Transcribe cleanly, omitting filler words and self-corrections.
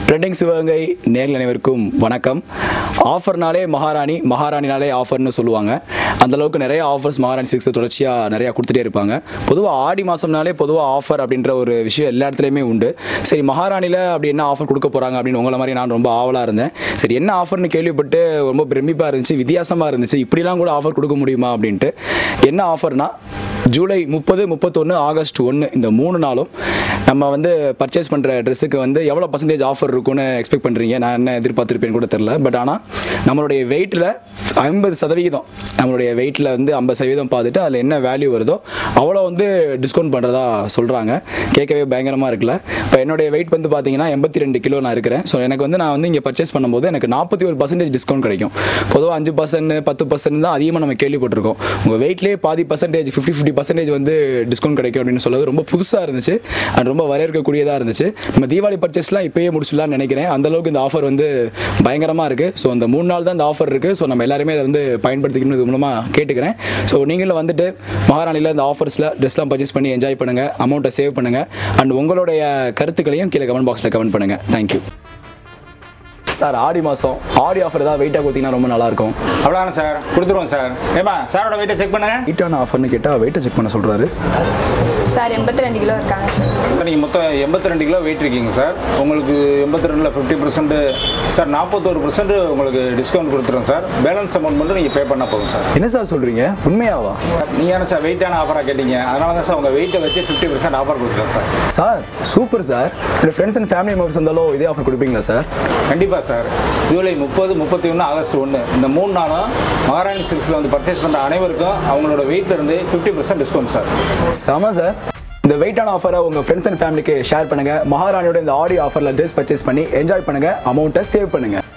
Trending Sivaganga நேரில் அனைவருக்கும் வணக்கம். ஆஃபர்னாலே மகாராணி, மகாராணினாலே ஆஃபர்னு சொல்லுவாங்க. அந்தளவுக்கு நிறைய ஆஃபர்ஸ் மகாராணி சில்க்ஸ் தொடர்ச்சியாக நிறையா கொடுத்துட்டே இருப்பாங்க. பொதுவாக ஆடி மாதம்னாலே பொதுவாக ஆஃபர் அப்படின்ற ஒரு விஷயம் எல்லா இடத்துலையுமே உண்டு. சரி, மகாராணியில் அப்படி என்ன ஆஃபர் கொடுக்க போகிறாங்க அப்படின்னு உங்களை மாதிரி நான் ரொம்ப ஆவலாக இருந்தேன். சரி, என்ன ஆஃபர்னு கேள்விப்பட்டு ரொம்ப பிரமிப்பாக இருந்துச்சு, வித்தியாசமாக இருந்துச்சு. இப்படிலாம் கூட ஆஃபர் கொடுக்க முடியுமா அப்படின்ட்டு. என்ன ஆஃபர்னா, ஜூலை 30, 31, ஆகஸ்ட் 1 இந்த 3 நாளும் நம்ம வந்து பர்ச்சேஸ் பண்ணுற ட்ரெஸ்ஸுக்கு வந்து எவ்வளோ பர்சன்டேஜ் ஆஃபர் இருக்குன்னு எக்ஸ்பெக்ட் பண்ணுறீங்க? நான் என்ன எதிர்பார்த்துருப்பேன்னு கூட தெரில. பட் ஆனால் நம்மளுடைய வெயிட்டில் 50%, நம்மளுடைய வெயிட்டில் வந்து 50% பார்த்துட்டு அதில் என்ன வேல்யூ வருதோ அவ்வளோ வந்து டிஸ்கவுண்ட் பண்ணுறதா சொல்கிறாங்க. கேட்கவே பயங்கரமாக இருக்குல்ல. இப்போ என்னுடைய வெயிட் வந்து பார்த்தீங்கன்னா 82 கிலோ நான் இருக்கிறேன். ஸோ எனக்கு வந்து நான் வந்து இங்கே பர்ச்சேஸ் பண்ணும்போது எனக்கு 41% டிஸ்கவுண்ட் கிடைக்கும். பொதுவாக 5%, 10% தான் அதிகமாக நம்ம கேள்விப்பட்டிருக்கோம். உங்கள் வெயிட்லேயே பாதி பர்சன்டேஜ், 50% வந்து டிஸ்கவுண்ட் கிடைக்கும் அப்படின்னு சொல்லுறது ரொம்ப புதுசாக இருந்துச்சு. அது ரொம்ப வரவேற்கக்கூடியதாக இருந்துச்சு. நம்ம தீபாவளி பர்ச்சேஸ்லாம் இப்போயே முடிச்சிடலாம்னு நினைக்கிறேன். அந்தளவுக்கு இந்த ஆஃபர் வந்து பயங்கரமாக இருக்குது. ஸோ அந்த 3 நாள் தான் இந்த ஆஃபர் இருக்குது. ஸோ நம்ம எல்லாருமே அதை வந்து பயன்படுத்திக்கணும் இது மூலமாக கேட்டுக்கிறேன். ஸோ நீங்களும் வந்துட்டு மகாராணியில் இந்த ஆஃபர்ஸில் ட்ரெஸ்லாம் பர்ச்சேஸ் பண்ணி என்ஜாய் பண்ணுங்கள், அமௌண்ட்டை சேவ் பண்ணுங்கள். அண்ட் உங்களுடைய கருத்துக்களையும் கீழே கமெண்ட் பாக்ஸில் கமெண்ட் பண்ணுங்கள். Thank you sir. ஆடி மாதம் ஆடி ஆஃபர் ஏதாவது வெயிட்டாக கொடுத்தீங்கன்னா ரொம்ப நல்லாயிருக்கும். அவ்வளோதானே சார், கொடுத்துருவோம் சார். ஏமா சாரோட வெயிட்டை செக் பண்ணுங்க. வெயிட்டான ஆஃபர்னு கேட்டால் வெயிட்டை செக் பண்ண சொல்கிறாரு சார். 82 கிலோ இருக்காங்க சார். இப்போ நீங்கள் மொத்தம் 82 கிலோ வெயிட் இருக்கீங்க சார். உங்களுக்கு 82ல் 50% சார், 41% உங்களுக்கு டிஸ்கவுண்ட் கொடுத்துருவோம் சார். பேலன்ஸ் அமௌண்ட் மட்டும் நீங்கள் பே பண்ணால் போதும் சார். என்ன சார் சொல்கிறீங்க? உண்மையாவா? நீங்கள் என்ன சார் வெயிட்டான ஆஃபராக கேட்டீங்க, அதனால தான் சார் உங்கள் வெயிட்டை வச்சு 50% ஆஃபர் கொடுத்துருவோம் சார். Sir super sir. என்னோட ஃப்ரெண்ட்ஸ் அண்ட் ஃபேமிலி மெம்பர்ஸ் இருந்தாலும் இதே ஆஃபர் கொடுப்பீங்களா சார்? கண்டிப்பாக சார். ஜூலை 30, 31, ஆகஸ்ட் 1 இந்த 3 நாளும் மகாராணி சில்க்ஸில் வந்து பர்ச்சேஸ் பண்ணுற அனைவருக்கும் அவங்களோட வெயிட்லேருந்து 50% டிஸ்கவுண்ட் சார். செம சார். இந்த வெயிட்டான ஆஃபரை உங்கள் ஃப்ரெண்ட்ஸ் அண்ட் ஃபேமிலிக்கு ஷேர் பண்ணுங்கள். மகாராணியோட இந்த ஆடி ஆஃபரில் ட்ரெஸ் பர்ச்சேஸ் பண்ணி என்ஜாய் பண்ணுங்கள், அமௌண்ட்டை சேவ் பண்ணுங்கள்.